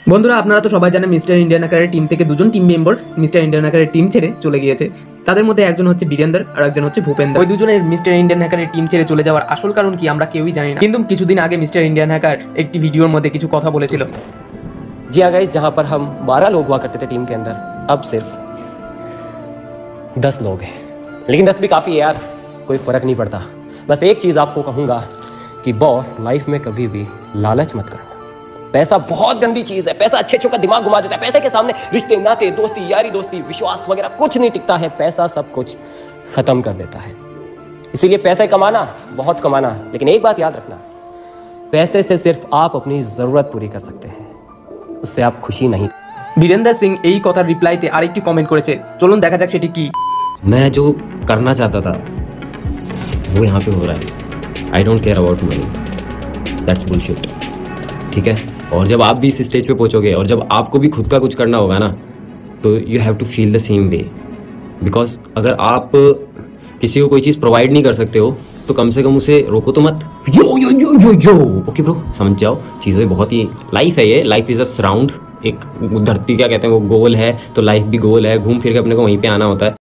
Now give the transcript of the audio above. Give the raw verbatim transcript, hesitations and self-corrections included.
বন্ধুরা আপনারা তো সবাই জানেন মিস্টার ইন্ডিয়ান আকারের টিম থেকে দুজন টিম মেম্বার মিস্টার ইন্ডিয়ান আকারের টিম ছেড়ে চলে গিয়েছে। তাদের মধ্যে একজন হচ্ছে বীরেন্দর আর একজন হচ্ছে ভূপেন্দর। ওই দুজনের মিস্টার ইন্ডিয়ান হ্যাকারের টিম ছেড়ে চলে যাওয়ার আসল কারণ কি আমরা কেউই জানি না, কিন্তু কিছুদিন আগে মিস্টার ইন্ডিয়ান হ্যাকার একটি ভিডিওর মধ্যে কিছু কথা বলেছিল। जी हाँ गाइस, जहाँ पर हम बारह लोग हुआ करते थे टीम के अंदर, अब सिर्फ दस लोग हैं। लेकिन दस भी काफ़ी है यार, कोई फ़र्क नहीं पड़ता। बस एक चीज़ आपको कहूँगा कि बॉस लाइफ में कभी भी लालच मत करना। पैसा बहुत गंदी चीज़ है, पैसा अच्छे अच्छों का दिमाग घुमा देता है। पैसे के सामने रिश्ते, नाते, दोस्ती, यारी दोस्ती, विश्वास वगैरह कुछ नहीं टिकता है। पैसा सब कुछ ख़त्म कर देता है। इसीलिए पैसे कमाना, बहुत कमाना, लेकिन एक बात याद रखना, पैसे से सिर्फ आप अपनी ज़रूरत पूरी कर सकते हैं, उससे आप खुशी नहीं। বীরেন্দর সিং এই কথার রিপ্লাইতে আরেকটি কমেন্ট করেছে, চলুন দেখা যাক সেটি কি। मैं जो करना चाहता था वो यहाँ पे हो रहा है। I don't care about money, that's bullshit. ठीक है, और जब आप भी इस स्टेज पे पहुँचोगे और जब आपको भी खुद का कुछ करना होगा ना, तो you have to feel the same way. Because अगर आप किसी को कोई चीज़ प्रोवाइड नहीं कर सकते हो तो कम से कम उसे रोको तो मत। यो यो यो यो यो ओके ब्रो, समझ जाओ चीज़ें बहुत ही, लाइफ है ये, लाइफ इज़ अ सराउंड। एक धरती क्या कहते हैं वो गोल है, तो लाइफ भी गोल है, घूम फिर के अपने को वहीं पे आना होता है।